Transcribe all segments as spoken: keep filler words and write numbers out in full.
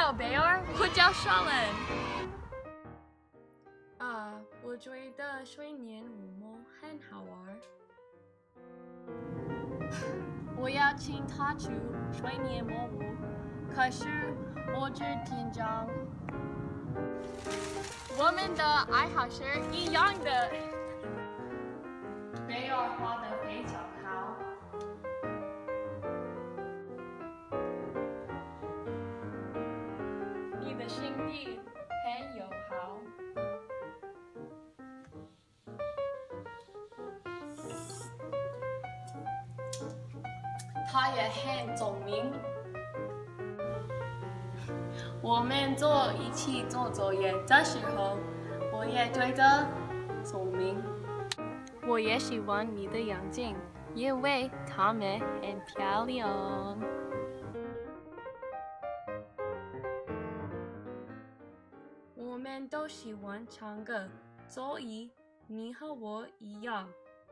好，贝尔，我叫莎伦。 啊，我觉得水年五毛很好玩。 我要请他去水年魔屋，可是我只紧张。我们的爱好是一样的。贝尔画得非常好。你的心地很友好。他也很聪明。我们做一起做作业的时候，我也觉得聪明。我也喜欢你的眼睛，因为它们很漂亮。 我们都喜欢唱歌，所以你和我一样。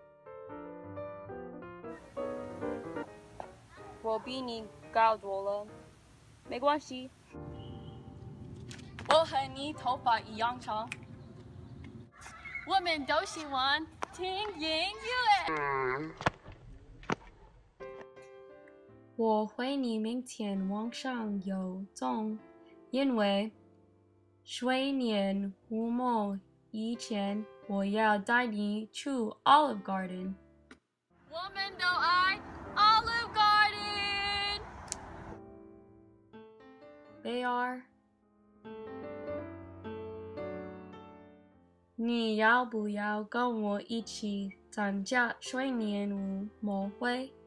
我比你高多了，没关系。我和你头发一样长。我们都喜欢听音乐。 我会你明天晚上有空，因为水年五毛以前我要带你去 Olive Garden。 我们都爱 Olive Garden。 贝尔，你要不要跟我一起参加水年五毛会？